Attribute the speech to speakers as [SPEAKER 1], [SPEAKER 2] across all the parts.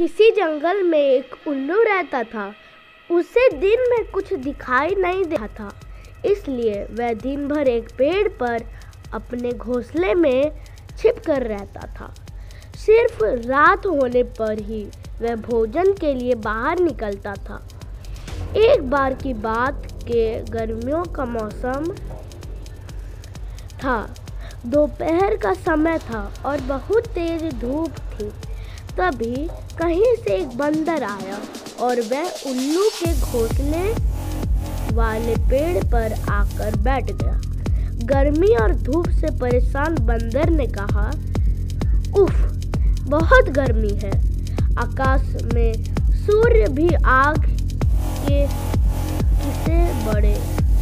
[SPEAKER 1] किसी जंगल में एक उल्लू रहता था। उसे दिन में कुछ दिखाई नहीं देता था, इसलिए वह दिन भर एक पेड़ पर अपने घोंसले में छिपकर रहता था। सिर्फ रात होने पर ही वह भोजन के लिए बाहर निकलता था। एक बार की बात के गर्मियों का मौसम था। दोपहर का समय था और बहुत तेज धूप थी। तभी कहीं से एक बंदर आया और वह उल्लू के घोंसले वाले पेड़ पर आकर बैठ गया। गर्मी और धूप से परेशान बंदर ने कहा, उफ, बहुत गर्मी है। आकाश में सूर्य भी आग के किसे बड़े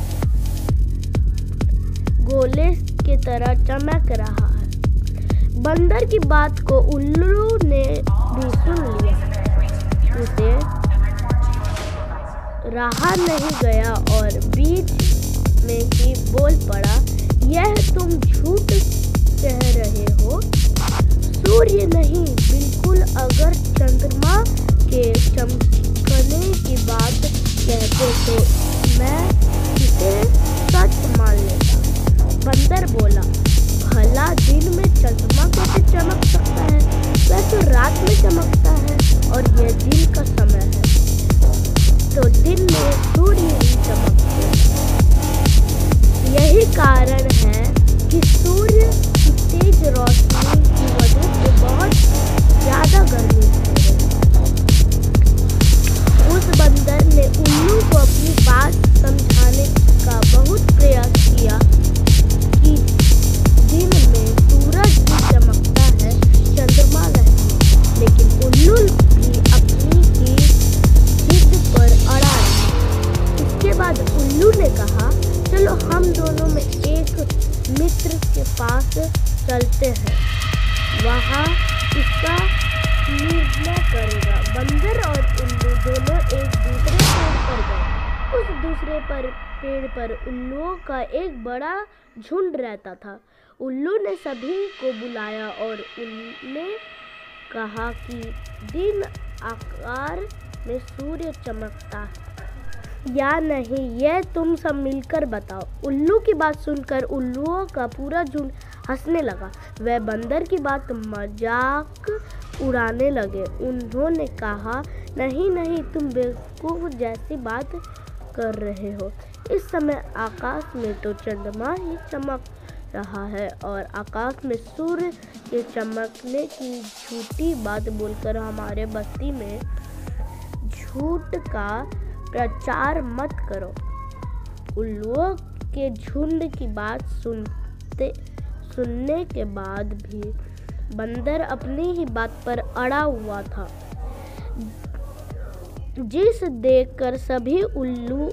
[SPEAKER 1] गोले की तरह चमक रहा है। बंदर की बात को उल्लू ने भी सुन लिया। उसे रहा नहीं गया और बीच में ही बोल पड़ा, यह तुम झूठ कह रहे हो। सूर्य नहीं, बिल्कुल अगर चंद्रमा के चमकने की बात कहते तो मैं इसे सच मान लेता। बंदर बोला, भला दिन में चंद्रमा कैसे चमक सकता है? वह तो रात में चमकता है और यह दिन का समय है, तो दिन में सूर्य ही चमकते हैं। यही कारण है कि सूर्य की तेज रोशनी की वजह से बहुत ज्यादा गर्मी हो रही है। उस बंदर ने उल्लू को अपनी बात समझाने का बहुत प्रयास किया कि दिन में सूरज भी चमकता है, चंद्रमा नहीं। लेकिन उल्लू भी अपनी ही जिद पर अड़ा रहा। इसके बाद उल्लू ने कहा, चलो हम दोनों में एक मित्र के पास चलते हैं, वहाँ इसका निर्णय करेगा। बंदर और उल्लू दोनों एक दूसरे पेड़ पर गए। उस दूसरे पेड़ पर उल्लुओं का एक बड़ा झुंड रहता था। उल्लू ने सभी को बुलाया और उन्होंने कहा कि दिन आकार में सूर्य चमकता है या नहीं, यह तुम सब मिलकर बताओ। उल्लू की बात सुनकर उल्लुओं का पूरा झुंड हंसने लगा। वह बंदर की बात मजाक उड़ाने लगे। उन्होंने कहा, नहीं नहीं, तुम बेवकूफ जैसी बात कर रहे हो। इस समय आकाश में तो चंद्रमा ही चमक रहा है और आकाश में सूर्य के चमकने की झूठी बात बोलकर हमारे बस्ती में झूठ का प्रचार मत करो। उल्लुओं के झुंड की बात सुनने के बाद भी बंदर अपनी ही बात पर अड़ा हुआ था, जिस देखकर सभी उल्लू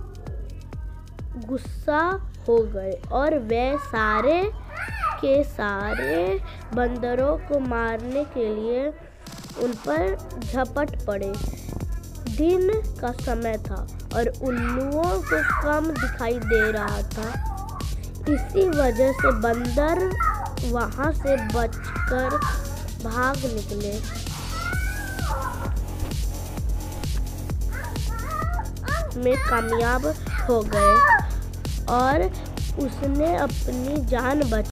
[SPEAKER 1] गुस्सा हो गए और वे सारे के सारे बंदरों को मारने के लिए उन पर झपट पड़े। दिन का समय था और उल्लुओं को कम दिखाई दे रहा था। इसी वजह से बंदर वहां से बचकर भाग निकले। में कामयाब हो गए और उसने अपनी जान बचाई।